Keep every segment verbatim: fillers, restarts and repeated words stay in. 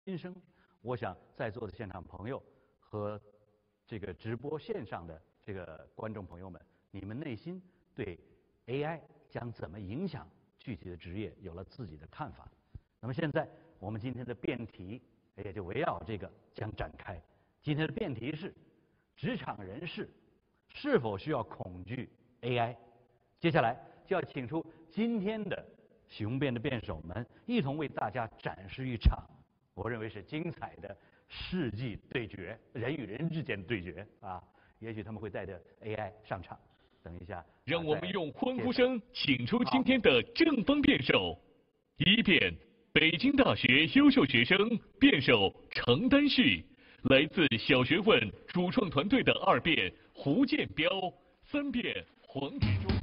声，我想在座的现场朋友和这个直播线上的这个观众朋友们，你们内心对 A I 将怎么影响具体的职业有了自己的看法。那么现在我们今天的辩题也就围绕这个将展开。今天的辩题是：职场人士是否需要恐惧 A I？ 接下来就要请出今天的雄辩的辩手们，一同为大家展示一场我认为是精彩的世纪对决，人与人之间的对决啊！也许他们会带着 A I 上场。等一下， 让我们用欢呼声请出今天的正方辩手。一辩，北京大学优秀学生辩手程丹旭，来自小学问主创团队的二辩胡建彪，三辩黄志忠。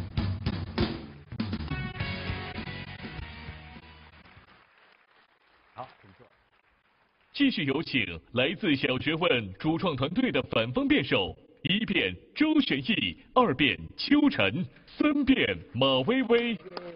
好，请坐。 继续有请来自小学问主创团队的反方辩手。一辩周玄毅，二辩邱晨，三辩马薇薇。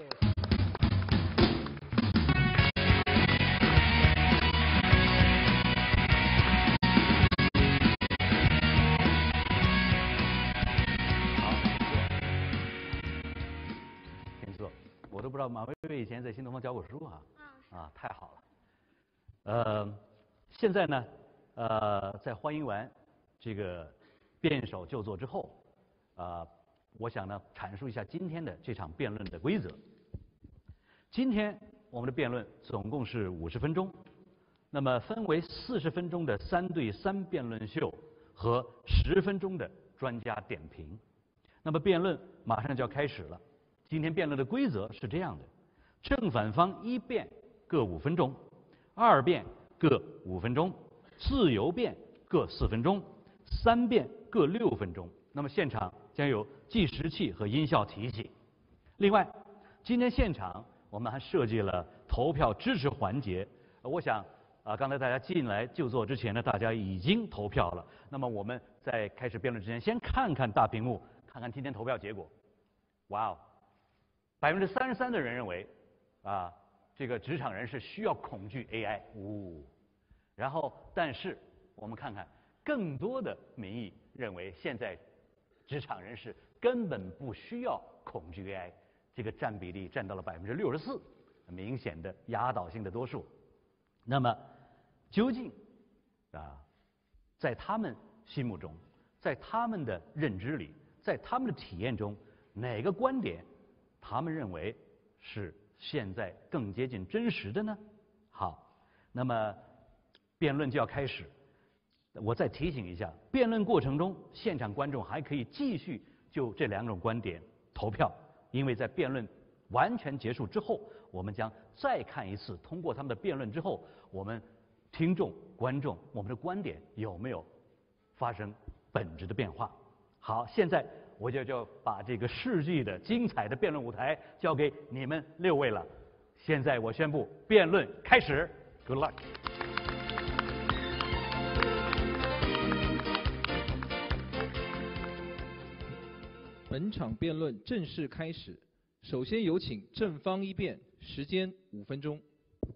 请坐。我都不知道马薇薇以前在新东方教过书啊，啊，太好了。呃，现在呢，呃，在欢迎完这个辩手就座之后，啊、呃，我想呢阐述一下今天的这场辩论的规则。今天我们的辩论总共是五十分钟，那么分为四十分钟的三对三辩论秀和十分钟的专家点评。那么辩论马上就要开始了。今天辩论的规则是这样的：正反方一辩各五分钟，二辩各五分钟，自由辩各四分钟，三辩各六分钟。那么现场将有计时器和音效提醒。另外，今天现场我们还设计了投票支持环节。我想啊，刚才大家进来就座之前呢，大家已经投票了。那么我们在开始辩论之前，先看看大屏幕，看看今天投票结果。哇哦，百分之三十三的人认为啊，这个职场人士需要恐惧 A I。呜、哦，然后但是我们看看更多的民意认为，现在职场人士根本不需要恐惧 A I， 这个占比例占到了百分之六十四，明显的压倒性的多数。那么究竟啊，在他们心目中，在他们的认知里，在他们的体验中，哪个观点他们认为是现在更接近真实的呢？好，那么辩论就要开始。我再提醒一下，辩论过程中，现场观众还可以继续就这两种观点投票，因为在辩论完全结束之后，我们将再看一次，通过他们的辩论之后，我们听众、观众，我们的观点有没有发生本质的变化？好，现在我就就把这个世纪的精彩的辩论舞台交给你们六位了。现在我宣布辩论开始 ，Good luck。 本场辩论正式开始。首先有请正方一辩，时间五分钟。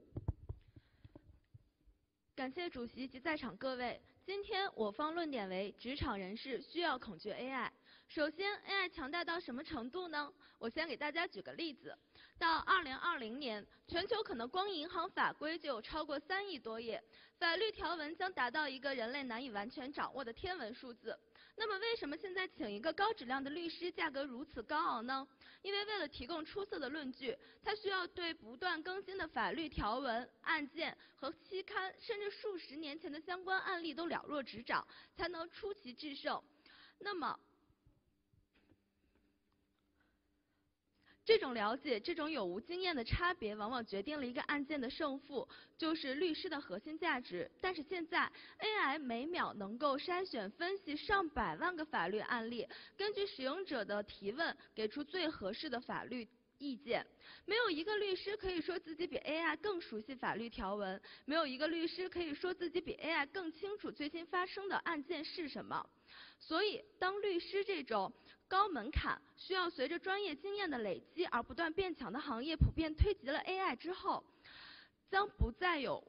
感谢主席及在场各位。今天我方论点为职场人士需要恐惧 A I。首先 ，A I 强大到什么程度呢？我先给大家举个例子。到二零二零年，全球可能光银行法规就有超过三亿多页，法律条文将达到一个人类难以完全掌握的天文数字。那么为什么现在请一个高质量的律师价格如此高昂呢？因为为了提供出色的论据，他需要对不断更新的法律条文、案件和期刊，甚至数十年前的相关案例都了若指掌，才能出奇制胜。那么这种了解，这种有无经验的差别，往往决定了一个案件的胜负，就是律师的核心价值。但是现在 A I 每秒能够筛选分析上百万个法律案例，根据使用者的提问，给出最合适的法律意见。没有一个律师可以说自己比 A I 更熟悉法律条文，没有一个律师可以说自己比 A I 更清楚最新发生的案件是什么。所以，当律师这种高门槛、需要随着专业经验的累积而不断变强的行业普遍推及了 A I 之后，将不再有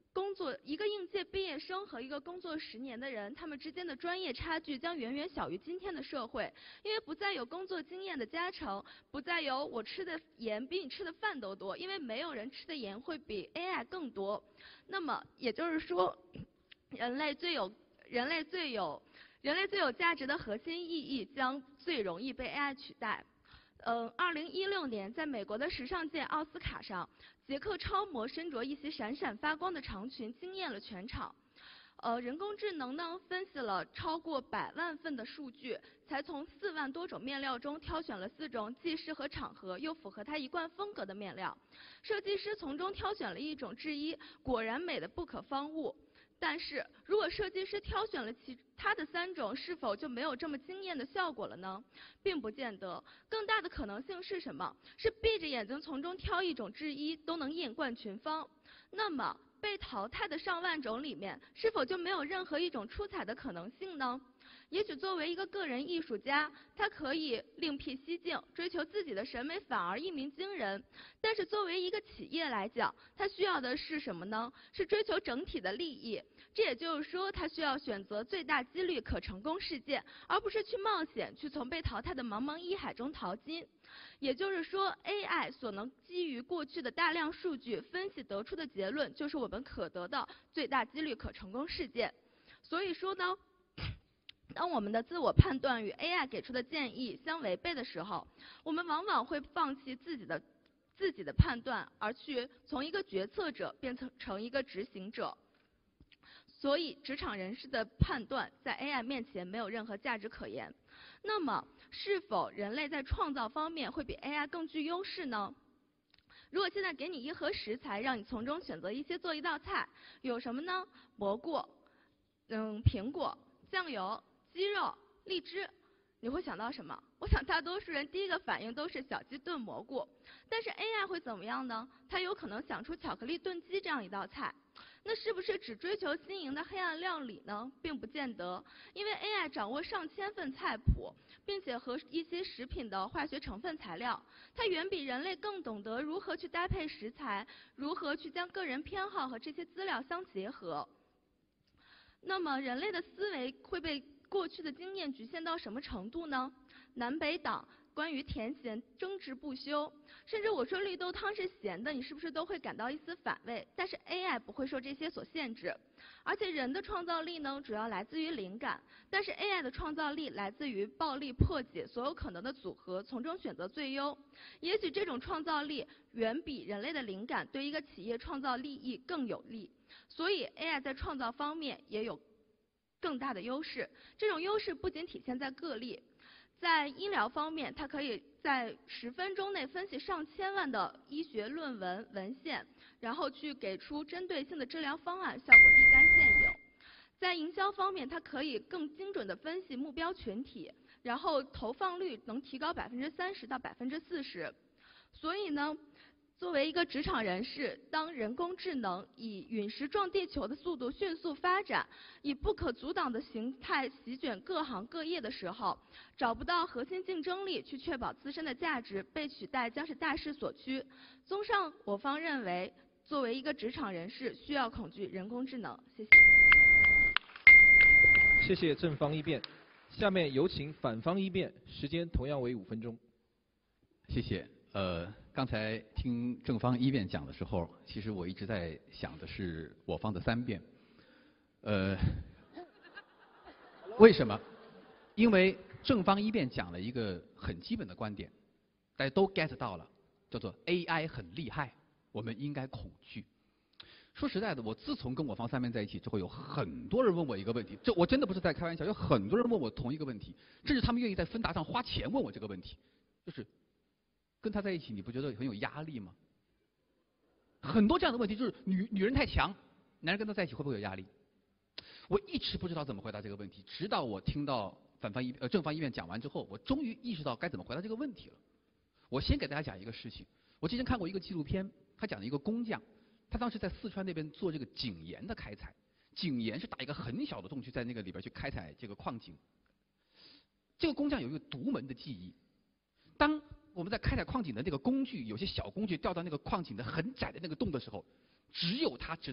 工作一个应届毕业生和一个工作十年的人，他们之间的专业差距将远远小于今天的社会，因为不再有工作经验的加成，不再有我吃的盐比你吃的饭都多，因为没有人吃的盐会比 A I 更多。那么也就是说，人类最有人类最有人类最有价值的核心意义将最容易被 A I 取代。嗯，二零一六年，在美国的时尚界奥斯卡上，杰克超模身着一袭闪闪发光的长裙，惊艳了全场。呃，人工智能呢，分析了超过百万份的数据，才从四万多种面料中挑选了四种既适合场合又符合它一贯风格的面料。设计师从中挑选了一种制衣，果然美得不可方物。但是如果设计师挑选了其他的三种，是否就没有这么惊艳的效果了呢？并不见得。更大的可能性是什么？是闭着眼睛从中挑一种制衣都能艳冠群芳。那么被淘汰的上万种里面，是否就没有任何一种出彩的可能性呢？也许作为一个个人艺术家，他可以另辟蹊径，追求自己的审美，反而一鸣惊人。但是作为一个企业来讲，他需要的是什么呢？是追求整体的利益。这也就是说，他需要选择最大几率可成功事件，而不是去冒险，去从被淘汰的茫茫一海中淘金。也就是说 ，A I 所能基于过去的大量数据分析得出的结论，就是我们可得到最大几率可成功事件。所以说呢，当我们的自我判断与 A I 给出的建议相违背的时候，我们往往会放弃自己的自己的判断，而去从一个决策者变成成一个执行者。所以，职场人士的判断在 A I 面前没有任何价值可言。那么，是否人类在创造方面会比 A I 更具优势呢？如果现在给你一盒食材，让你从中选择一些做一道菜，有什么呢？蘑菇、嗯，苹果、酱油、鸡肉、荔枝，你会想到什么？我想大多数人第一个反应都是小鸡炖蘑菇。但是 A I 会怎么样呢？它有可能想出巧克力炖鸡这样一道菜。那是不是只追求新颖的黑暗料理呢？并不见得，因为 A I 掌握上千份菜谱，并且和一些食品的化学成分材料，它远比人类更懂得如何去搭配食材，如何去将个人偏好和这些资料相结合。那么人类的思维会被过去的经验局限到什么程度呢？南北党关于甜咸争执不休，甚至我说绿豆汤是咸的，你是不是都会感到一丝反胃？但是 A I 不会受这些所限制，而且人的创造力呢，主要来自于灵感，但是 A I 的创造力来自于暴力破解所有可能的组合，从中选择最优。也许这种创造力远比人类的灵感对一个企业创造利益更有利，所以 A I 在创造方面也有更大的优势。这种优势不仅体现在个例。在医疗方面，它可以在十分钟内分析上千万的医学论文文献，然后去给出针对性的治疗方案，效果立竿见影。在营销方面，它可以更精准地分析目标群体，然后投放率能提高百分之三十到百分之四十。所以呢，作为一个职场人士，当人工智能以陨石撞地球的速度迅速发展，以不可阻挡的形态席卷各行各业的时候，找不到核心竞争力去确保自身的价值，被取代将是大势所趋。综上，我方认为，作为一个职场人士，需要恐惧人工智能。谢谢。 谢谢正方一辩，下面有请反方一辩，时间同样为五分钟。 谢谢。呃，刚才听正方一辩讲的时候，其实我一直在想的是我方的三辩。呃，为什么？因为正方一辩讲了一个很基本的观点，大家都 get 到了，叫做 A I 很厉害，我们应该恐惧。说实在的，我自从跟我方三辩在一起之后，有很多人问我一个问题，这我真的不是在开玩笑，有很多人问我同一个问题，甚至他们愿意在芬达上花钱问我这个问题，就是跟他在一起，你不觉得很有压力吗？很多这样的问题，就是女女人太强，男人跟她在一起会不会有压力？我一直不知道怎么回答这个问题，直到我听到反方一呃正方一辩讲完之后，我终于意识到该怎么回答这个问题了。我先给大家讲一个事情，我之前看过一个纪录片，他讲了一个工匠，他当时在四川那边做这个井盐的开采，井盐是打一个很小的洞去在那个里边去开采这个矿井。这个工匠有一个独门的技艺，当我们在开采矿井的那个工具，有些小工具掉到那个矿井的很窄的那个洞的时候，只有他知道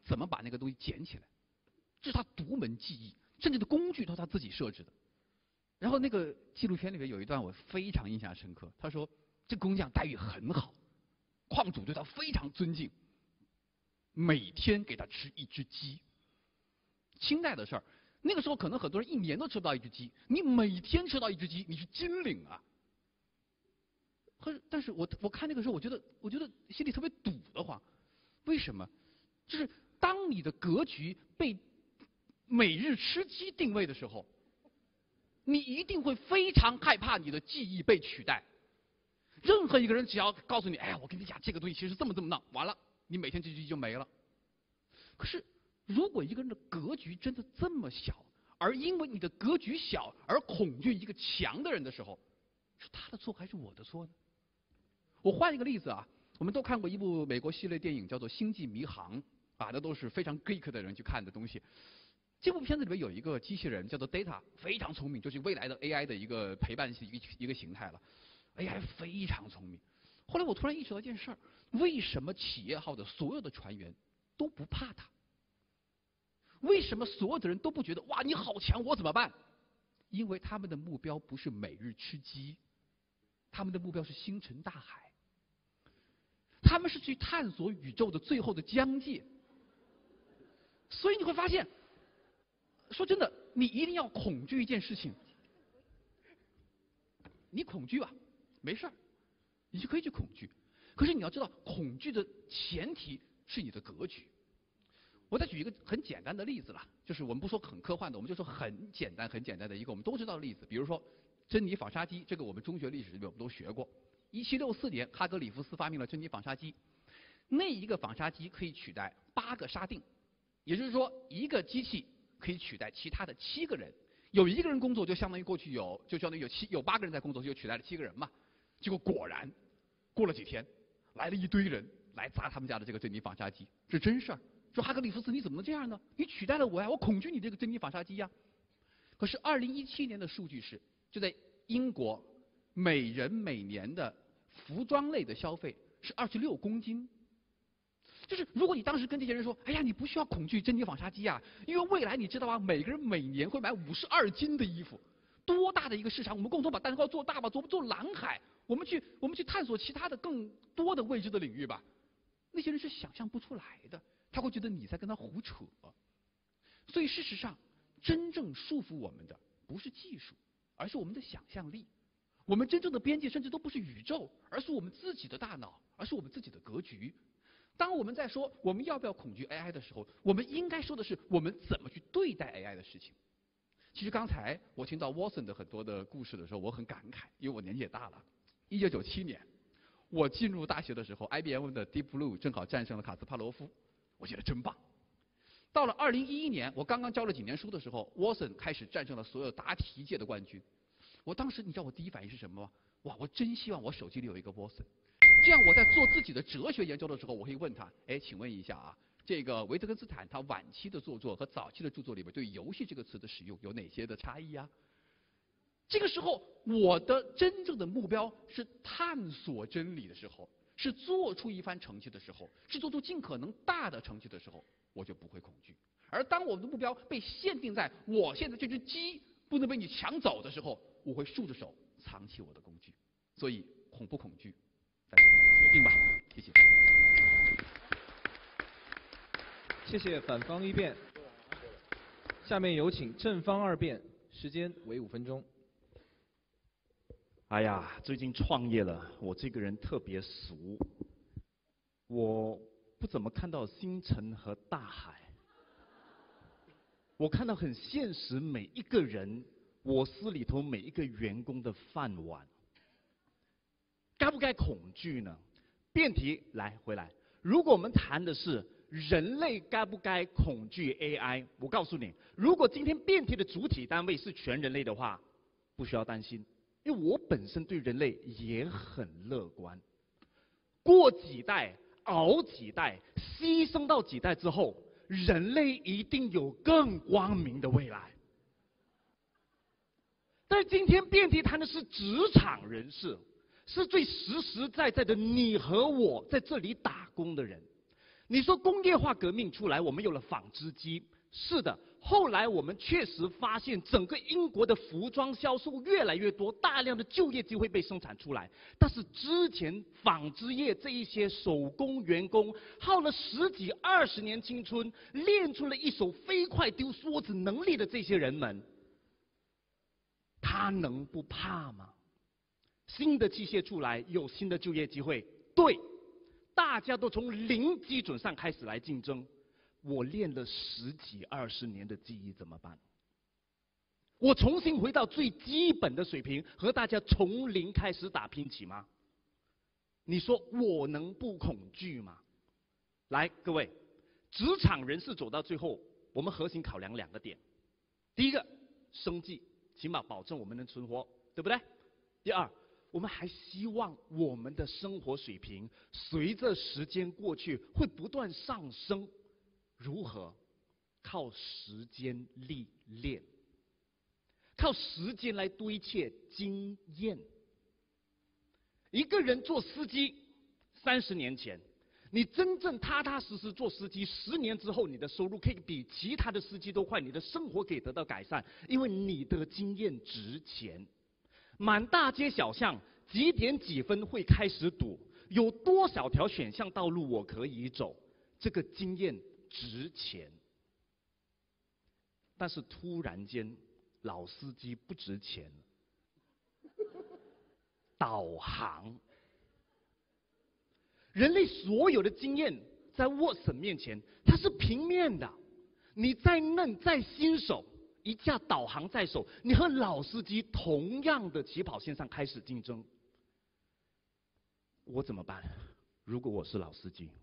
怎么把那个东西捡起来，这是他独门技艺，甚至的工具都是他自己设置的。然后那个纪录片里面有一段我非常印象深刻，他说这工匠待遇很好，矿主对他非常尊敬，每天给他吃一只鸡。清代的事儿，那个时候可能很多人一年都吃不到一只鸡，你每天吃到一只鸡，你是金领啊。可是，但是我我看那个时候，我觉得我觉得心里特别堵得慌。为什么？就是当你的格局被每日吃鸡定位的时候，你一定会非常害怕你的记忆被取代。任何一个人只要告诉你，哎呀，我跟你讲，这个东西其实这么这么弄，完了，你每天这只鸡就没了。可是，如果一个人的格局真的这么小，而因为你的格局小而恐惧一个强的人的时候，是他的错还是我的错呢？我换一个例子啊，我们都看过一部美国系列电影，叫做《星际迷航》啊，那都是非常 geek 的人去看的东西。这部片子里面有一个机器人叫做 Data， 非常聪明，就是未来的 A I 的一个陪伴一个一个形态了。A I 非常聪明。后来我突然意识到一件事儿：为什么企业号的所有的船员都不怕它？为什么所有的人都不觉得哇你好强，我怎么办？因为他们的目标不是每日吃鸡，他们的目标是星辰大海。他们是去探索宇宙的最后的疆界。所以你会发现，说真的，你一定要恐惧一件事情。你恐惧吧，没事儿，你就可以去恐惧。可是你要知道，恐惧的前提是你的格局。我再举一个很简单的例子啦，就是我们不说很科幻的，我们就说很简单、很简单的一个我们都知道的例子。比如说珍妮纺纱机，这个我们中学历史里面我们都学过。一七六四年，哈格里夫斯发明了珍妮纺纱机。那一个纺纱机可以取代八个纱锭，也就是说，一个机器可以取代其他的七个人。有一个人工作，就相当于过去有，就相当于有七有八个人在工作，就取代了七个人嘛。结果果然，过了几天，来了一堆人来砸他们家的这个珍妮纺纱机，是真事儿。说哈格里夫斯，你怎么能这样呢？你取代了我呀，我恐惧你这个珍妮纺纱机呀。可是二零一七年的数据是，就在英国，每人每年的服装类的消费是二十六公斤。就是如果你当时跟这些人说，哎呀，你不需要恐惧珍妮纺纱机啊，因为未来你知道吗？每个人每年会买五十二斤的衣服，多大的一个市场！我们共同把蛋糕做大吧，做做蓝海，我们去我们去探索其他的更多的未知的领域吧。那些人是想象不出来的，他会觉得你在跟他胡扯。所以事实上，真正束缚我们的不是技术，而是我们的想象力。我们真正的边界甚至都不是宇宙，而是我们自己的大脑，而是我们自己的格局。当我们在说我们要不要恐惧 A I 的时候，我们应该说的是我们怎么去对待 A I 的事情。其实刚才我听到 Watson 的很多的故事的时候，我很感慨，因为我年纪也大了。一九九七年，我进入大学的时候 ，I B M 的 Deep Blue 正好战胜了卡斯帕罗夫，我觉得真棒。到了二零一一年，我刚刚教了几年书的时候 ，Watson 开始战胜了所有答题界的冠军。我当时你知道我第一反应是什么吗？哇，我真希望我手机里有一个 Watson。这样我在做自己的哲学研究的时候，我可以问他，哎，请问一下啊，这个维特根斯坦他晚期的著作和早期的著作里面对游戏这个词的使用有哪些的差异啊？这个时候我的真正的目标是探索真理的时候，是做出一番成绩的时候，是做出尽可能大的成绩的时候，我就不会恐惧。而当我们的目标被限定在我现在这只鸡不能被你抢走的时候，我会竖着手藏起我的工具。所以恐不恐惧大家决定吧，谢谢。 谢谢反方一辩。下面有请正方二辩，时间为五分钟。 哎呀，最近创业了，我这个人特别俗，我不怎么看到星辰和大海，我看到很现实，每一个人，我司里头每一个员工的饭碗。该不该恐惧呢？辩题来回来，如果我们谈的是人类该不该恐惧 A I， 我告诉你，如果今天辩题的主体单位是全人类的话，不需要担心，因为我本身对人类也很乐观。过几代，熬几代，牺牲到几代之后，人类一定有更光明的未来。但是今天辩题谈的是职场人士。是最实实在在的你和我在这里打工的人， 你说工业化革命出来，我们有了纺织机，是的。后来我们确实发现，整个英国的服装销售越来越多，大量的就业机会被生产出来。但是之前纺织业这一些手工员工，耗了十几二十年青春，练出了一手飞快丢梭子能力的这些人们，他能不怕吗？新的机械出来，有新的就业机会，对，大家都从零基准上开始来竞争。我练了十几二十年的记忆怎么办？我重新回到最基本的水平，和大家从零开始打拼起吗？你说我能不恐惧吗？来，各位，职场人士走到最后，我们核心考量两个点：第一个，生计，起码保证我们能存活，对不对？第二，我们还希望我们的生活水平随着时间过去会不断上升。如何？靠时间历练，靠时间来堆砌经验。一个人做司机，三十年前，你真正踏踏实实做司机，十年之后，你的收入可以比其他的司机都快，你的生活可以得到改善，因为你的经验值钱。满大街小巷，几点几分会开始堵？有多少条选项道路我可以走？这个经验值钱。但是突然间，老司机不值钱了。导航，人类所有的经验在 Watson 面前，它是平面的。你再嫩再新手，一架导航在手，你和老司机同样的起跑线上开始竞争。我怎么办？如果我是老司机，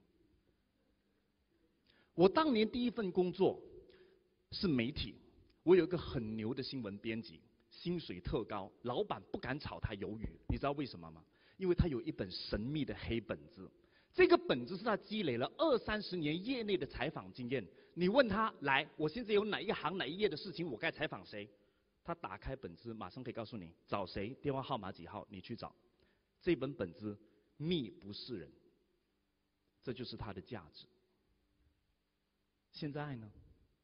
我当年第一份工作是媒体，我有一个很牛的新闻编辑，薪水特高，老板不敢炒他鱿鱼，你知道为什么吗？因为他有一本神秘的黑本子，这个本子是他积累了二三十年业内的采访经验。你问他，来，我现在有哪一行哪一页的事情，我该采访谁？他打开本子，马上可以告诉你找谁，电话号码几号，你去找。这本本子密不示人，这就是它的价值。现在呢？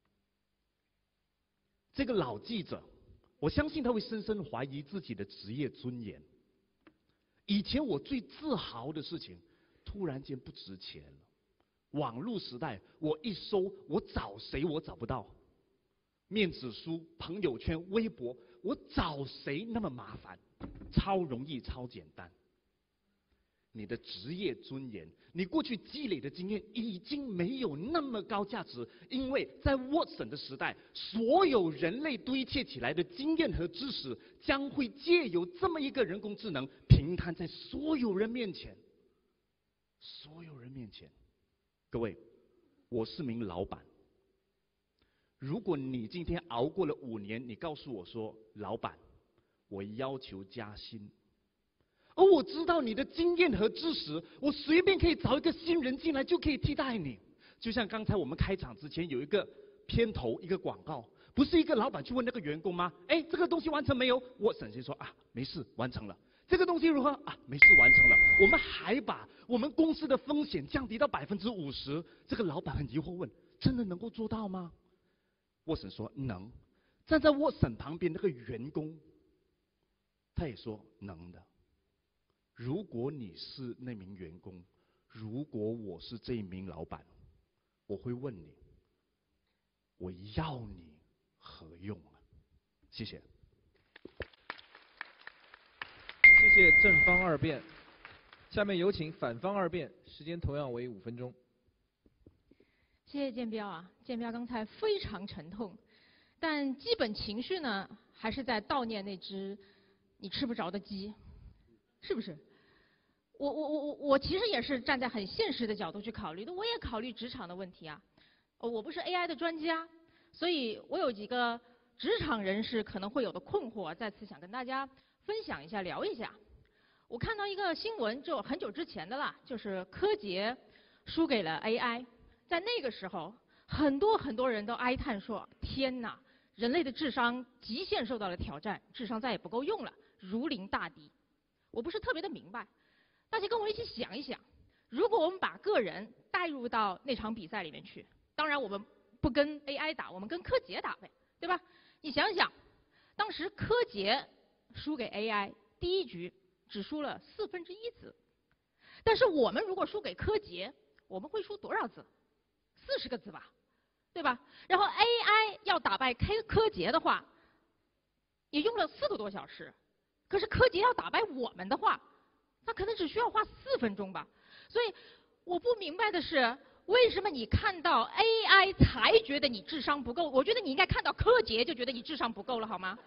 这个老记者，我相信他会深深怀疑自己的职业尊严。以前我最自豪的事情，突然间不值钱了。网络时代，我一搜，我找谁我找不到。面子书、朋友圈、微博，我找谁那么麻烦？超容易，超简单。你的职业尊严，你过去积累的经验已经没有那么高价值，因为在 Watson 的时代，所有人类堆砌起来的经验和知识，将会借由这么一个人工智能平摊在所有人面前。所有人面前，各位，我是名老板。如果你今天熬过了五年，你告诉我说，老板，我要求加薪。而我知道你的经验和知识，我随便可以找一个新人进来就可以替代你。就像刚才我们开场之前有一个片头，一个广告，不是一个老板去问那个员工吗？哎，这个东西完成没有？我沈先说啊，没事，完成了。这个东西如何啊？没事，完成了。我们还把我们公司的风险降低到百分之五十。这个老板很疑惑问：真的能够做到吗？沃森说能。站在沃森旁边那个员工，他也说能的。如果你是那名员工，如果我是这一名老板，我会问你，我要你何用啊？谢谢。 谢谢正方二辩，下面有请反方二辩，时间同样为五分钟。 谢谢建彪啊，建彪刚才非常沉痛，但基本情绪呢，还是在悼念那只你吃不着的鸡，是不是？我我我我我其实也是站在很现实的角度去考虑的，我也考虑职场的问题啊。我不是 A I 的专家，所以我有几个职场人士可能会有的困惑，在此想跟大家分享一下，聊一下。我看到一个新闻，就很久之前的啦，就是柯洁输给了 A I。在那个时候，很多很多人都哀叹说：“天哪，人类的智商极限受到了挑战，智商再也不够用了，如临大敌。”我不是特别的明白，大家跟我一起想一想，如果我们把个人带入到那场比赛里面去。当然，我们不跟 A I 打，我们跟柯洁打呗，对吧？你想想，当时柯洁输给 A I， 第一局只输了四分之一子，但是我们如果输给柯洁，我们会输多少子？四十个子吧，对吧？然后 A I 要打败柯柯洁的话，也用了四个多小时，可是柯洁要打败我们的话，那可能只需要花四分钟吧。所以我不明白的是，为什么你看到 A I 才觉得你智商不够？我觉得你应该看到柯洁就觉得你智商不够了，好吗？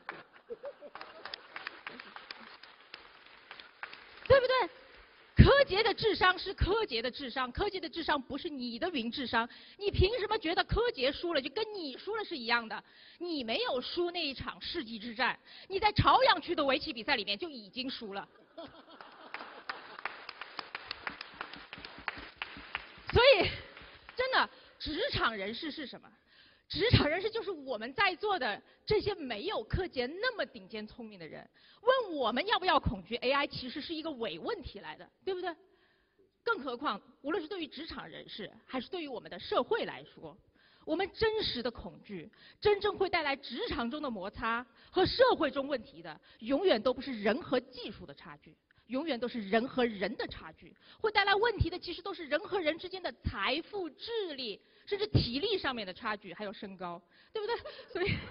对不对？柯洁的智商是柯洁的智商，柯洁的智商不是你的云智商。你凭什么觉得柯洁输了就跟你输了是一样的？你没有输那一场世纪之战，你在朝阳区的围棋比赛里面就已经输了。所以，真的，职场人士是什么？职场人士就是我们在座的这些没有柯洁那么顶尖聪明的人。问我们要不要恐惧 A I， 其实是一个伪问题来的，对不对？更何况，无论是对于职场人士，还是对于我们的社会来说，我们真实的恐惧，真正会带来职场中的摩擦和社会中问题的，永远都不是人和技术的差距，永远都是人和人的差距。会带来问题的，其实都是人和人之间的财富、智力，甚至体力上面的差距，还有身高，对不对？所以，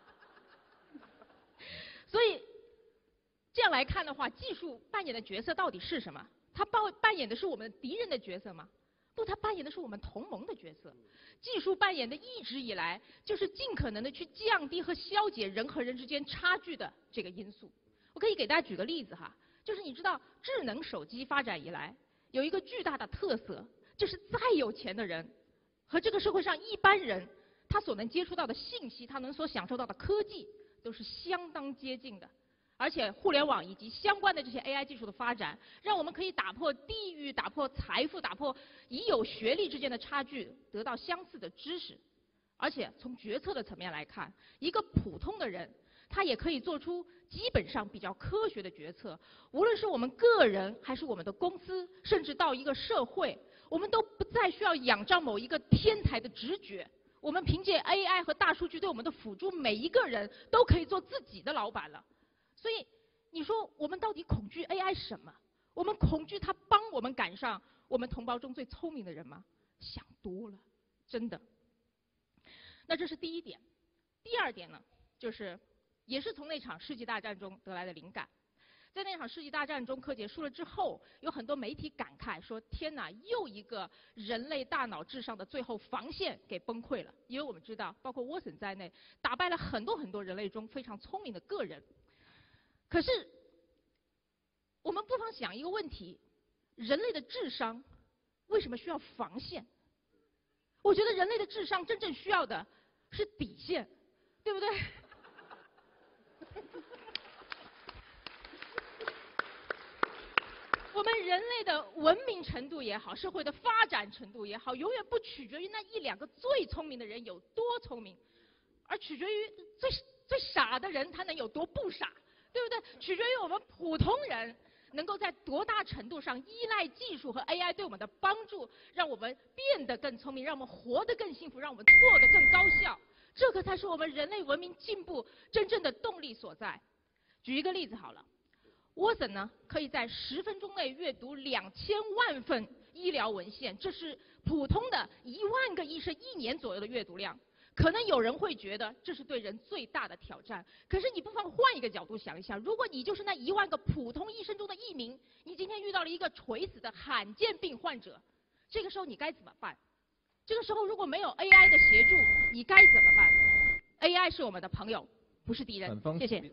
所以这样来看的话，技术扮演的角色到底是什么？它扮扮演的是我们敌人的角色吗？不，它扮演的是我们同盟的角色。技术扮演的一直以来就是尽可能的去降低和消解人和人之间差距的这个因素。我可以给大家举个例子哈，就是你知道智能手机发展以来有一个巨大的特色，就是再有钱的人和这个社会上一般人，他所能接触到的信息，他能所享受到的科技都是相当接近的。而且互联网以及相关的这些 A I 技术的发展，让我们可以打破地域、打破财富、打破已有学历之间的差距，得到相似的知识。而且从决策的层面来看，一个普通的人，他也可以做出基本上比较科学的决策。无论是我们个人，还是我们的公司，甚至到一个社会，我们都不再需要仰仗某一个天才的直觉。我们凭借 A I 和大数据对我们的辅助，每一个人都可以做自己的老板了。所以，你说我们到底恐惧 A I 什么？我们恐惧它帮我们赶上我们同胞中最聪明的人吗？想多了，真的。那这是第一点。第二点呢，就是也是从那场世纪大战中得来的灵感。在那场世纪大战中，柯洁输了之后，有很多媒体感慨说：“天哪，又一个人类大脑智商的最后防线给崩溃了。”因为我们知道，包括沃森在内，打败了很多很多人类中非常聪明的个人。可是，我们不妨想一个问题：人类的智商为什么需要防线？我觉得人类的智商真正需要的是底线，对不对？我们人类的文明程度也好，社会的发展程度也好，永远不取决于那一两个最聪明的人有多聪明，而取决于最最傻的人他能有多不傻。对不对？取决于我们普通人能够在多大程度上依赖技术和 A I 对我们的帮助，让我们变得更聪明，让我们活得更幸福，让我们做得更高效。这个才是我们人类文明进步真正的动力所在。举一个例子好了，沃森呢可以在十分钟内阅读两千万份医疗文献，这是普通的一万个医生一年左右的阅读量。可能有人会觉得这是对人最大的挑战，可是你不妨换一个角度想一想，如果你就是那一万个普通医生中的一名，你今天遇到了一个垂死的罕见病患者，这个时候你该怎么办？这个时候如果没有 A I 的协助，你该怎么办 ？A I 是我们的朋友，不是敌人。谢谢。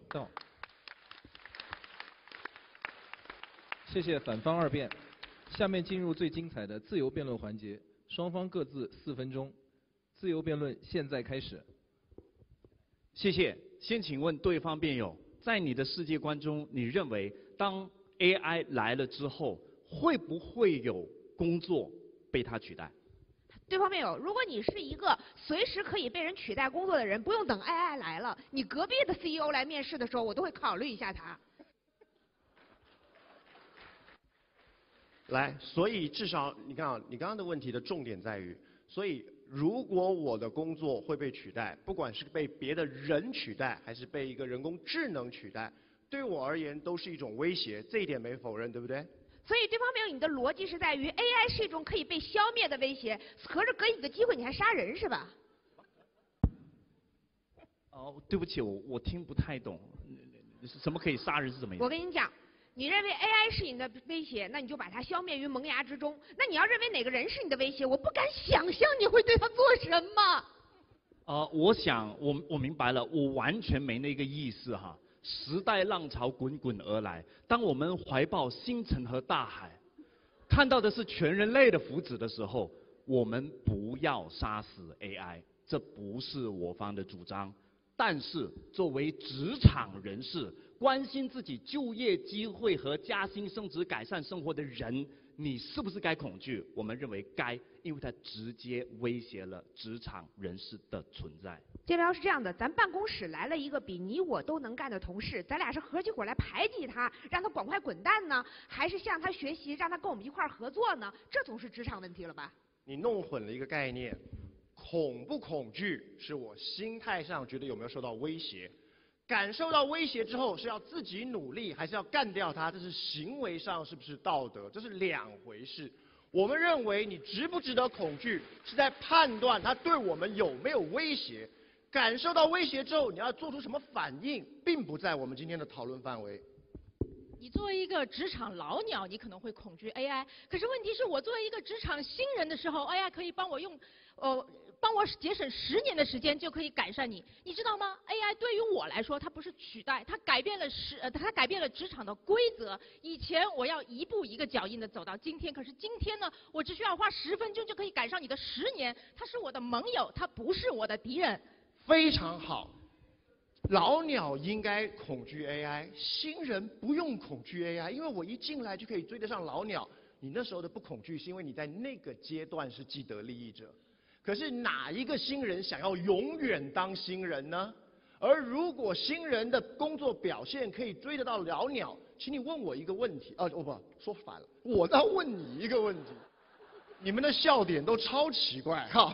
谢谢反方二辩。下面进入最精彩的自由辩论环节，双方各自四分钟。自由辩论现在开始。 谢谢。先请问对方辩友，在你的世界观中，你认为当 A I 来了之后，会不会有工作被它取代？ 对方辩友，如果你是一个随时可以被人取代工作的人，不用等 A I 来了，你隔壁的 C E O 来面试的时候，我都会考虑一下他。 来，所以至少你看啊，你刚刚的问题的重点在于，所以如果我的工作会被取代，不管是被别的人取代，还是被一个人工智能取代，对我而言都是一种威胁，这一点没否认，对不对？ 所以对方没有，你的逻辑是在于 A I 是一种可以被消灭的威胁，合着给你个机会你还杀人是吧？ 哦，对不起，我我听不太懂，什么可以杀人是什么意思？ 我跟你讲。你认为 A I 是你的威胁，那你就把它消灭于萌芽之中。那你要认为哪个人是你的威胁，我不敢想象你会对他做什么。 呃，我想我我明白了，我完全没那个意思哈。时代浪潮滚滚而来，当我们怀抱星辰和大海，看到的是全人类的福祉的时候，我们不要杀死 A I， 这不是我方的主张。但是作为职场人士，关心自己就业机会和加薪升职改善生活的人，你是不是该恐惧？我们认为该，因为它直接威胁了职场人士的存在。 这边是这样的，咱办公室来了一个比你我都能干的同事，咱俩是合起伙来排挤他，让他赶快滚蛋呢，还是向他学习，让他跟我们一块儿合作呢？这总是职场问题了吧？ 你弄混了一个概念，恐不恐惧是我心态上觉得有没有受到威胁。感受到威胁之后，是要自己努力，还是要干掉它？这是行为上是不是道德？这是两回事。我们认为你值不值得恐惧，是在判断它对我们有没有威胁。感受到威胁之后，你要做出什么反应，并不在我们今天的讨论范围。 你作为一个职场老鸟，你可能会恐惧 A I， 可是问题是我作为一个职场新人的时候 ，A I 可以帮我用，呃，帮我节省十年的时间就可以改善你，你知道吗 ？A I 对于我来说，它不是取代，它改变了时，呃，它改变了职场的规则。以前我要一步一个脚印的走到今天，可是今天呢，我只需要花十分钟就可以赶上你的十年。它是我的盟友，它不是我的敌人。 非常好。老鸟应该恐惧 A I， 新人不用恐惧 A I， 因为我一进来就可以追得上老鸟。你那时候的不恐惧，是因为你在那个阶段是既得利益者。可是哪一个新人想要永远当新人呢？而如果新人的工作表现可以追得到老鸟，请你问我一个问题，哦，我不说反了，我在问你一个问题。你们的笑点都超奇怪，哈。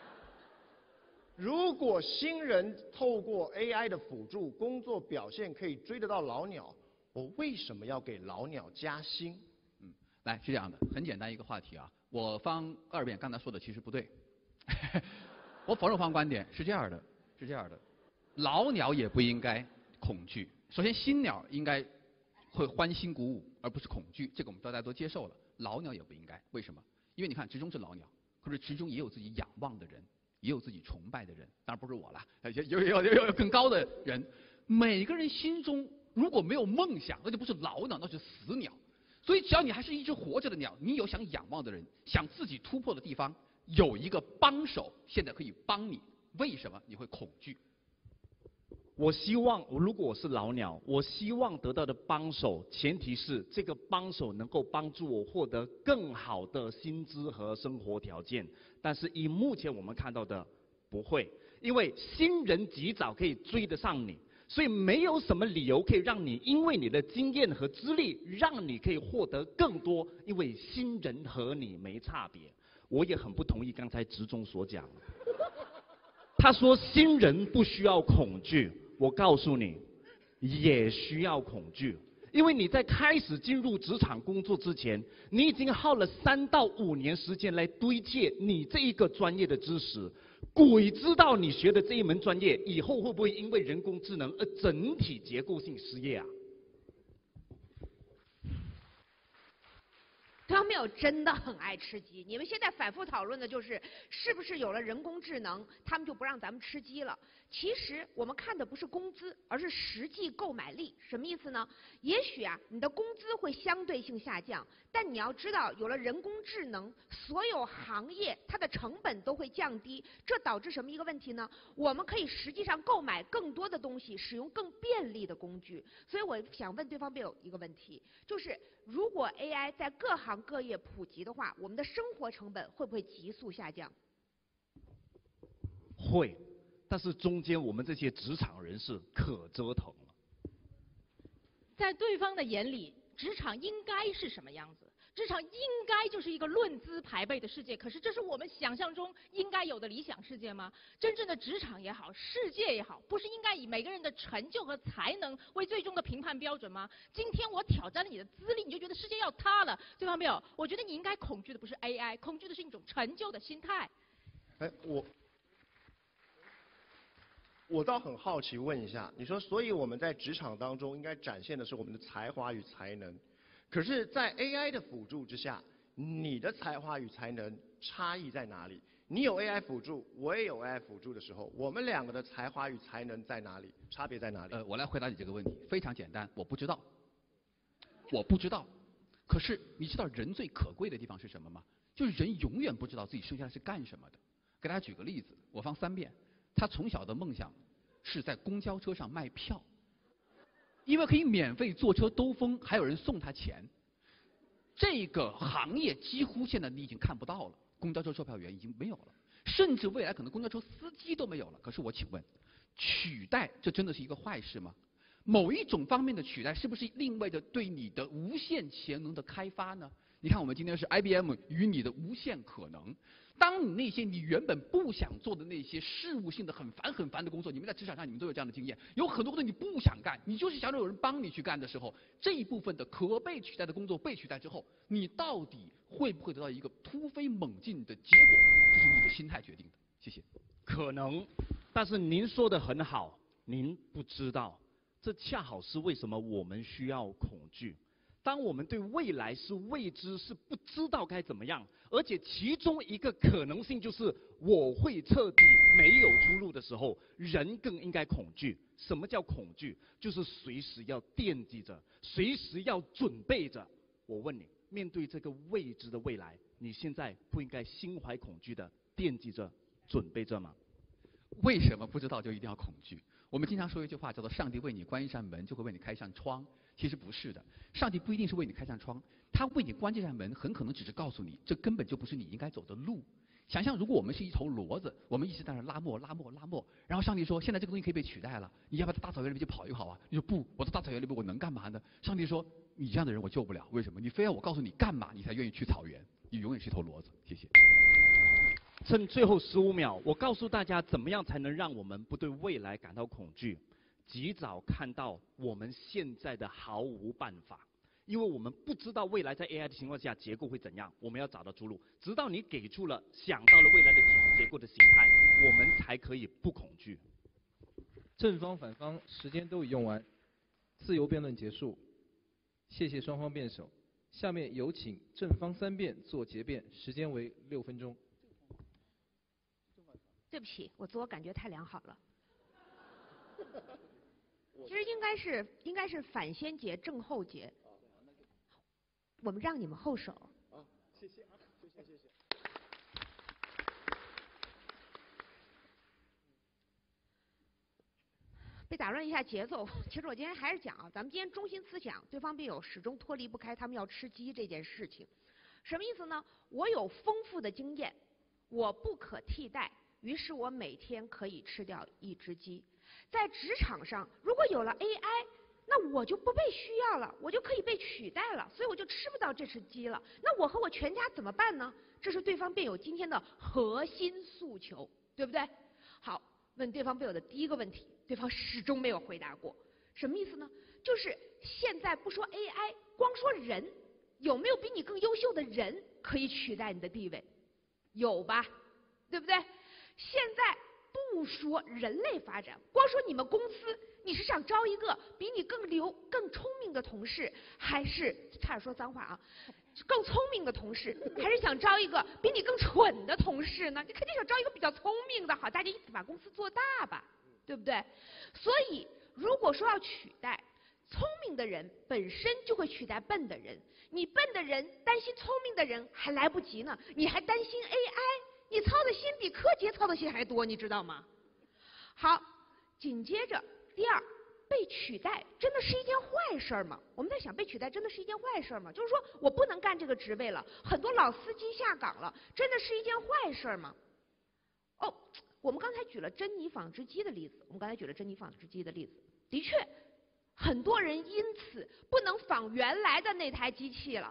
如果新人透过 A I 的辅助，工作表现可以追得到老鸟，我为什么要给老鸟加薪？ 嗯，来是这样的，很简单一个话题啊。我方二辩刚才说的其实不对，我否认我方观点是这样的，是这样的，老鸟也不应该恐惧。首先，新鸟应该会欢欣鼓舞，而不是恐惧，这个我们大家都接受了。老鸟也不应该，为什么？因为你看，职中是老鸟，可是职中也有自己仰望的人。也有自己崇拜的人，当然不是我了，有有有有有更高的人。每个人心中如果没有梦想，那就不是老鸟，那是死鸟。所以只要你还是一只活着的鸟，你有想仰望的人，想自己突破的地方，有一个帮手，现在可以帮你。为什么你会恐惧？ 我希望，如果我是老鸟，我希望得到的帮手，前提是这个帮手能够帮助我获得更好的薪资和生活条件。但是以目前我们看到的，不会，因为新人及早可以追得上你，所以没有什么理由可以让你因为你的经验和资历，让你可以获得更多，因为新人和你没差别。我也很不同意刚才职中所讲，他说新人不需要恐惧。我告诉你，也需要恐惧，因为你在开始进入职场工作之前，你已经耗了三到五年时间来堆砌你这一个专业的知识。鬼知道你学的这一门专业以后会不会因为人工智能而整体结构性失业啊？ 他们有真的很爱吃鸡。你们现在反复讨论的就是，是不是有了人工智能，他们就不让咱们吃鸡了？其实我们看的不是工资，而是实际购买力。什么意思呢？也许啊，你的工资会相对性下降，但你要知道，有了人工智能，所有行业它的成本都会降低。这导致什么一个问题呢？我们可以实际上购买更多的东西，使用更便利的工具。所以我想问对方辩友一个问题，就是如果 A I 在各行各业普及的话，我们的生活成本会不会急速下降？ 会。但是中间我们这些职场人士可折腾了。 在对方的眼里，职场应该是什么样子？ 职场应该就是一个论资排辈的世界，可是这是我们想象中应该有的理想世界吗？真正的职场也好，世界也好，不是应该以每个人的成就和才能为最终的评判标准吗？今天我挑战了你的资历，你就觉得世界要塌了，对方没有？我觉得你应该恐惧的不是 A I， 恐惧的是一种成就的心态。 哎，我我倒很好奇，问一下，你说，所以我们在职场当中应该展现的是我们的才华与才能。可是，在 A I 的辅助之下，你的才华与才能差异在哪里？你有 A I 辅助，我也有 A I 辅助的时候，我们两个的才华与才能在哪里？差别在哪里？ 呃，我来回答你这个问题，非常简单，我不知道，我不知道。可是你知道人最可贵的地方是什么吗？就是人永远不知道自己生下来是干什么的。给大家举个例子，我放三遍，他从小的梦想是在公交车上卖票。因为可以免费坐车兜风，还有人送他钱。这个行业几乎现在你已经看不到了，公交车售票员已经没有了，甚至未来可能公交车司机都没有了。可是我请问，取代这真的是一个坏事吗？某一种方面的取代，是不是意味着对你的无限潜能的开发呢？你看，我们今天是 I B M 与你的无限可能。当你那些你原本不想做的那些事务性的很烦很烦的工作，你们在职场上你们都有这样的经验，有很多工作你不想干，你就是想让有人帮你去干的时候，这一部分的可被取代的工作被取代之后，你到底会不会得到一个突飞猛进的结果？这是你的心态决定的。谢谢。 可能，但是您说的很好，您不知道，这恰好是为什么我们需要恐惧。当我们对未来是未知，是不知道该怎么样，而且其中一个可能性就是我会彻底没有出路的时候，人更应该恐惧。什么叫恐惧？就是随时要惦记着，随时要准备着。我问你，面对这个未知的未来，你现在不应该心怀恐惧的惦记着、准备着吗？ 为什么不知道就一定要恐惧？我们经常说一句话叫做“上帝为你关一扇门，就会为你开一扇窗”。其实不是的，上帝不一定是为你开扇窗，他为你关这扇门，很可能只是告诉你，这根本就不是你应该走的路。想象如果我们是一头骡子，我们一直在那拉磨拉磨拉磨，然后上帝说现在这个东西可以被取代了，你要不要在大草原里面去跑一跑啊？你说不，我在大草原里面我能干嘛呢？上帝说你这样的人我救不了，为什么？你非要我告诉你干嘛，你才愿意去草原？你永远是一头骡子。谢谢。 趁最后十五秒，我告诉大家怎么样才能让我们不对未来感到恐惧。及早看到我们现在的毫无办法，因为我们不知道未来在 A I 的情况下结构会怎样，我们要找到出路。直到你给出了想到了未来的结构的形态，我们才可以不恐惧。 正方反方时间都已用完，自由辩论结束，谢谢双方辩手。下面有请正方三辩做结辩，时间为六分钟。 对不起，我自我感觉太良好了。其实应该是应该是反先结正后结，我们让你们后手。 啊，谢谢啊，谢谢谢谢。 被打乱一下节奏，其实我今天还是讲啊，咱们今天中心思想，对方辩友始终脱离不开他们要吃鸡这件事情。什么意思呢？我有丰富的经验，我不可替代，于是我每天可以吃掉一只鸡。在职场上，如果有了 A I， 那我就不被需要了，我就可以被取代了，所以我就吃不到这只鸡了。那我和我全家怎么办呢？这是对方辩友今天的核心诉求，对不对？好，问对方辩友的第一个问题，对方始终没有回答过，什么意思呢？就是现在不说 A I， 光说人，有没有比你更优秀的人可以取代你的地位？有吧，对不对？现在不说人类发展，光说你们公司，你是想招一个比你更牛、更聪明的同事，还是差点说脏话啊？更聪明的同事，还是想招一个比你更蠢的同事呢？你肯定想招一个比较聪明的，好，大家一起把公司做大吧，对不对？所以，如果说要取代聪明的人，本身就会取代笨的人。你笨的人担心聪明的人还来不及呢，你还担心 A I。你操的心比柯洁操的心还多，你知道吗？好，紧接着第二，被取代真的是一件坏事吗？我们在想，被取代真的是一件坏事吗？就是说我不能干这个职位了，很多老司机下岗了，真的是一件坏事吗？哦，我们刚才举了珍妮纺织机的例子，我们刚才举了珍妮纺织机的例子，的确，很多人因此不能仿原来的那台机器了。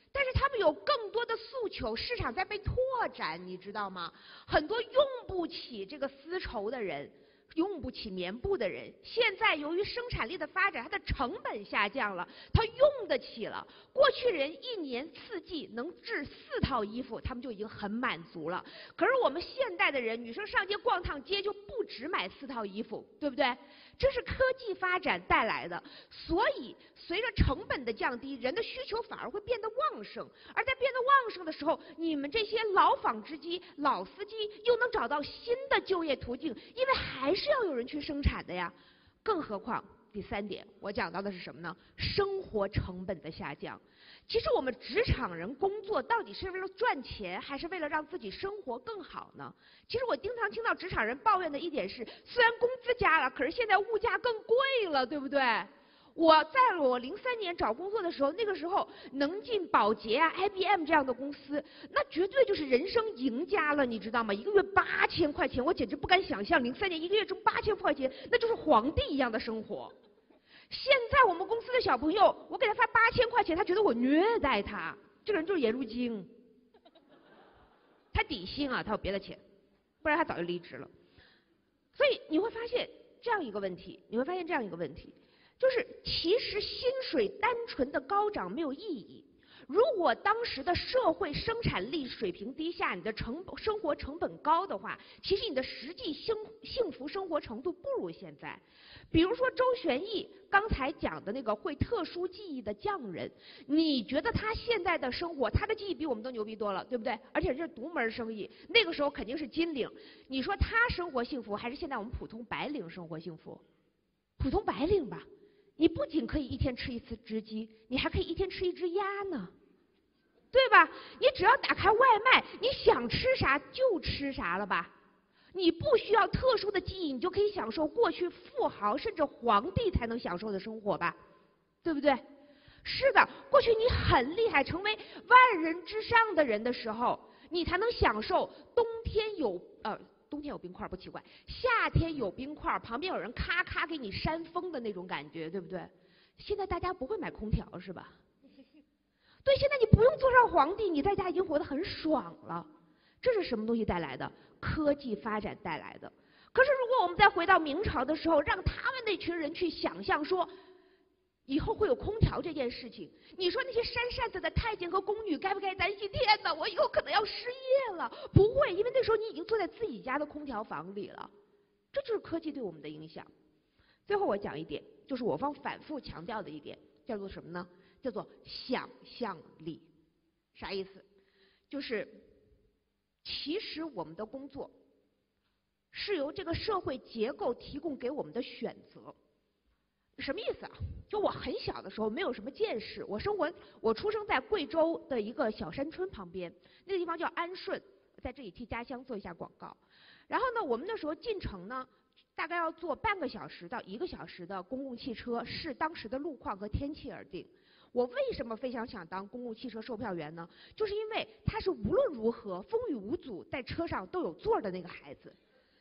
但是他们有更多的诉求，市场在被拓展，你知道吗？很多用不起这个丝绸的人，用不起棉布的人，现在由于生产力的发展，它的成本下降了，他用得起了。过去人一年四季能制四套衣服，他们就已经很满足了。可是我们现代的人，女生上街逛趟街就不只买四套衣服，对不对？这是科技发展带来的，所以随着成本的降低，人的需求反而会变得旺盛。而在变得旺盛的时候，你们这些老纺织机、老司机又能找到新的就业途径，因为还是要有人去生产的呀。更何况第三点，我讲到的是什么呢？生活成本的下降。其实我们职场人工作到底是为了赚钱，还是为了让自己生活更好呢？其实我经常听到职场人抱怨的一点是，虽然工资加了，可是现在物价更贵了，对不对？我在我零三年找工作的时候，那个时候能进宝洁啊、I B M 这样的公司，那绝对就是人生赢家了，你知道吗？一个月八千块钱，我简直不敢想象，零三年一个月挣八千块钱，那就是皇帝一样的生活。现在我们公司的小朋友，我给他发八千块钱，他觉得我虐待他，这个人就是颜如晶。他底薪啊，他有别的钱，不然他早就离职了。所以你会发现这样一个问题，你会发现这样一个问题，就是其实薪水单纯的高涨没有意义。如果当时的社会生产力水平低下，你的成生活成本高的话，其实你的实际幸幸福生活程度不如现在。比如说周旋义刚才讲的那个会特殊技艺的匠人，你觉得他现在的生活，他的技艺比我们都牛逼多了，对不对？而且这是独门生意，那个时候肯定是金领。你说他生活幸福，还是现在我们普通白领生活幸福？普通白领吧，你不仅可以一天吃一次只鸡，你还可以一天吃一只鸭呢，对吧？你只要打开外卖，你想吃啥就吃啥了吧？你不需要特殊的技艺，你就可以享受过去富豪甚至皇帝才能享受的生活吧，对不对？是的，过去你很厉害，成为万人之上的人的时候，你才能享受冬天有呃冬天有冰块不奇怪，夏天有冰块，旁边有人咔咔给你扇风的那种感觉，对不对？现在大家不会买空调是吧？对，现在你不用坐上皇帝，你在家已经活得很爽了。这是什么东西带来的？科技发展带来的。可是如果我们再回到明朝的时候，让他们那群人去想象说以后会有空调这件事情，你说那些扇扇子的太监和宫女该不该担心？天哪，我以后可能要失业了。不会，因为那时候你已经坐在自己家的空调房里了。这就是科技对我们的影响。最后我讲一点，就是我方反复强调的一点，叫做什么呢？叫做想象力。啥意思？就是其实我们的工作是由这个社会结构提供给我们的选择。什么意思啊？就我很小的时候没有什么见识，我生活我出生在贵州的一个小山村旁边，那个地方叫安顺，在这里替家乡做一下广告。然后呢，我们那时候进城呢，大概要坐半个小时到一个小时的公共汽车，视当时的路况和天气而定。我为什么非常想当公共汽车售票员呢？就是因为他是无论如何风雨无阻在车上都有座的那个孩子。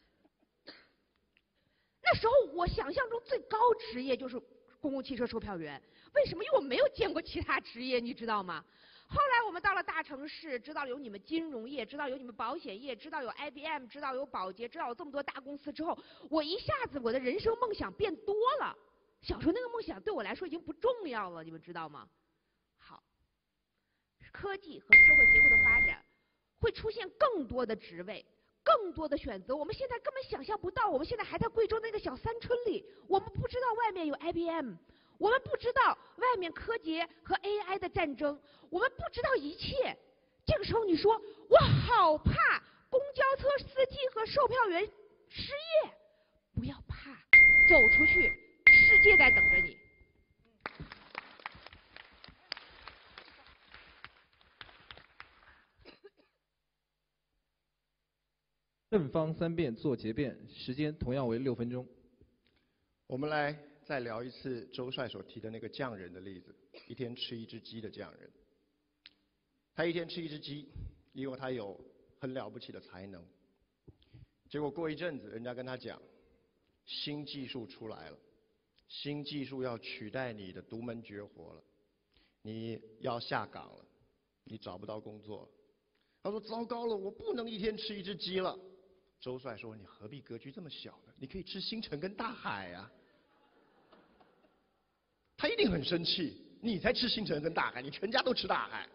那时候我想象中最高职业就是公共汽车售票员，为什么？因为我没有见过其他职业，你知道吗？后来我们到了大城市，知道有你们金融业，知道有你们保险业，知道有 I B M， 知道有宝洁，知道有这么多大公司之后，我一下子我的人生梦想变多了。小时候那个梦想对我来说已经不重要了，你们知道吗？好，科技和社会结构的发展会出现更多的职位，更多的选择，我们现在根本想象不到。我们现在还在贵州那个小山村里，我们不知道外面有 I B M， 我们不知道外面科技和 A I 的战争，我们不知道一切。这个时候你说我好怕公交车司机和售票员失业，不要怕，走出去，世界在等着你。 正方三辩做结辩，时间同样为六分钟。 我们来再聊一次周帅所提的那个匠人的例子，一天吃一只鸡的匠人。他一天吃一只鸡，因为他有很了不起的才能。结果过一阵子，人家跟他讲，新技术出来了，新技术要取代你的独门绝活了，你要下岗了。 你找不到工作了。他说糟糕了，我不能一天吃一只鸡了。周帅说你何必格局这么小呢？你可以吃星辰跟大海啊。他一定很生气，你才吃星辰跟大海，你全家都吃大海。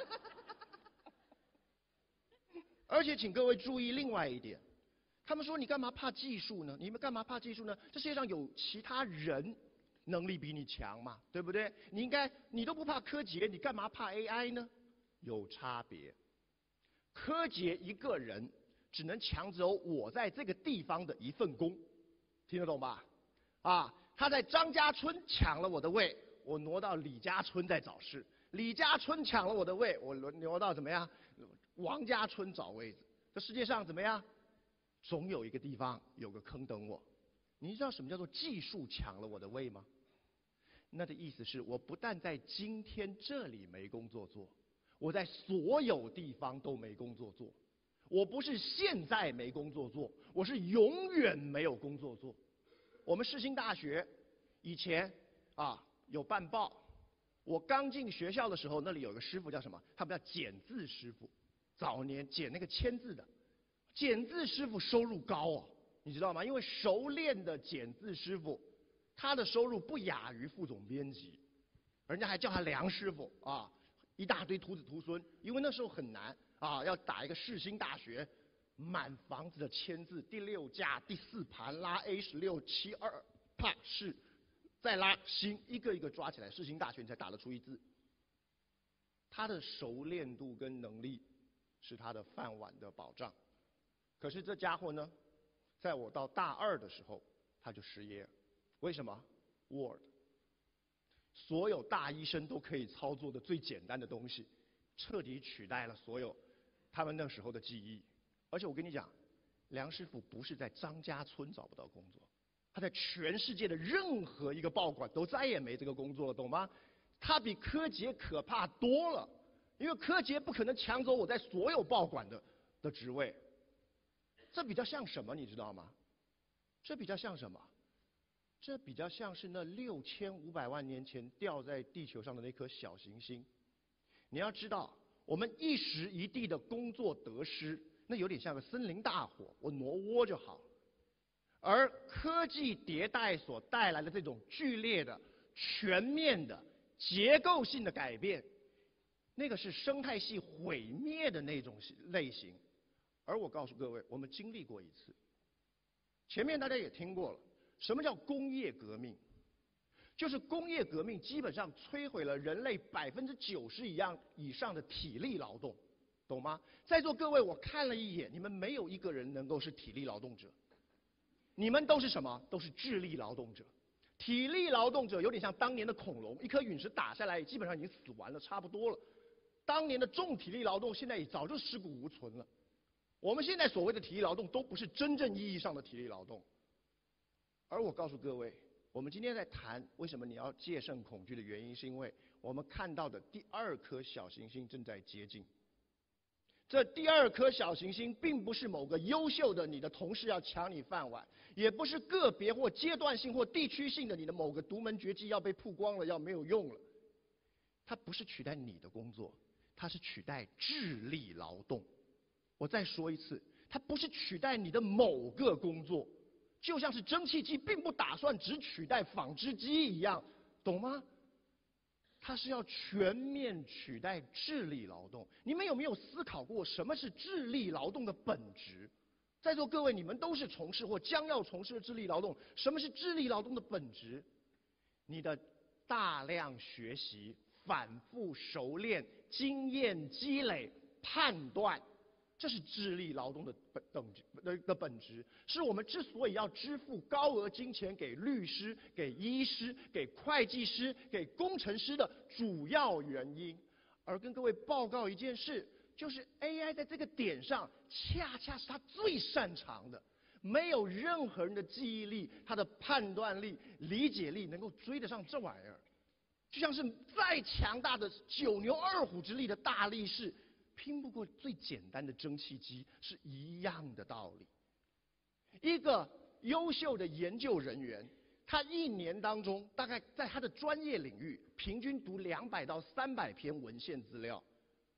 而且请各位注意另外一点，他们说你干嘛怕技术呢？你们干嘛怕技术呢？这世界上有其他人能力比你强嘛，对不对？你应该你都不怕柯洁，你干嘛怕 A I 呢？有差别。柯洁一个人只能抢走我在这个地方的一份工，听得懂吧？啊，他在张家村抢了我的位，我挪到李家村再找事；李家村抢了我的位，我挪挪到怎么样？王家村找位置。这世界上怎么样？总有一个地方有个坑等我。你知道什么叫做技术抢了我的位吗？那的意思是我不但在今天这里没工作做，我在所有地方都没工作做。我不是现在没工作做，我是永远没有工作做。我们世新大学以前啊有办报，我刚进学校的时候，那里有个师傅叫什么？他们叫剪字师傅，早年剪那个签字的。剪字师傅收入高哦，你知道吗？因为熟练的剪字师傅，他的收入不亚于副总编辑，人家还叫他梁师傅啊，一大堆徒子徒孙。因为那时候很难啊，要打一个世新大学，满房子的签字，第六架、第四盘拉 A 十六七二啪是，再拉新，一个一个抓起来，世新大学你才打得出一字。他的熟练度跟能力是他的饭碗的保障。可是这家伙呢，在我到大二的时候，他就失业了。为什么 ？Word， 所有大医生都可以操作的最简单的东西，彻底取代了所有他们那时候的记忆。而且我跟你讲，梁师傅不是在张家村找不到工作，他在全世界的任何一个报馆都再也没这个工作了，懂吗？他比柯洁可怕多了，因为柯洁不可能抢走我在所有报馆的的职位。这比较像什么，你知道吗？这比较像什么？这比较像是那六千五百万年前掉在地球上的那颗小行星。你要知道，我们一时一地的工作得失，那有点像个森林大火，我挪窝就好。而科技迭代所带来的这种剧烈的、全面的、结构性的改变，那个是生态系毁灭的那种类型。而我告诉各位，我们经历过一次。前面大家也听过了，什么叫工业革命？就是工业革命基本上摧毁了人类百分之九十以上以上的体力劳动，懂吗？在座各位，我看了一眼，你们没有一个人能够是体力劳动者，你们都是什么？都是智力劳动者。体力劳动者有点像当年的恐龙，一颗陨石打下来，基本上已经死完了，差不多了。当年的重体力劳动，现在也早就尸骨无存了。我们现在所谓的体力劳动都不是真正意义上的体力劳动。而我告诉各位，我们今天在谈为什么你要戒慎恐惧的原因，是因为我们看到的第二颗小行星正在接近。这第二颗小行星并不是某个优秀的你的同事要抢你饭碗，也不是个别或阶段性或地区性的你的某个独门绝技要被曝光了，要没有用了。它不是取代你的工作，它是取代智力劳动。我再说一次，它不是取代你的某个工作，就像是蒸汽机并不打算只取代纺织机一样，懂吗？它是要全面取代智力劳动。你们有没有思考过什么是智力劳动的本质？在座各位，你们都是从事或将要从事的智力劳动。什么是智力劳动的本质？你的大量学习、反复熟练、经验积累、判断。这是智力劳动的本等的的本质，是我们之所以要支付高额金钱给律师、给医师、给会计师、给工程师的主要原因。而跟各位报告一件事，就是 A I 在这个点上，恰恰是它最擅长的。没有任何人的记忆力、他的判断力、理解力能够追得上这玩意儿。就像是再强大的九牛二虎之力的大力士，拼不过最简单的蒸汽机，是一样的道理。一个优秀的研究人员，他一年当中大概在他的专业领域平均读两百到三百篇文献资料，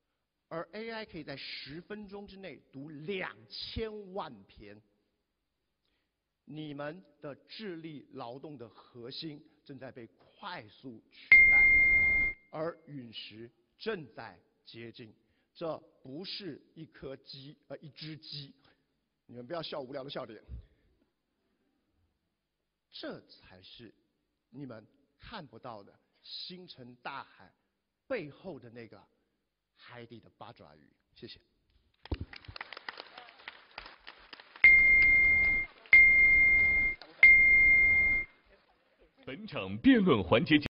而 A I 可以在十分钟之内读两千万篇。你们的智力劳动的核心正在被快速取代，而陨石正在接近。这不是一颗鸡，呃，一只鸡。你们不要笑无聊的笑点。这才是你们看不到的星辰大海背后的那个海底的八爪鱼。谢谢。 本场辩论环节。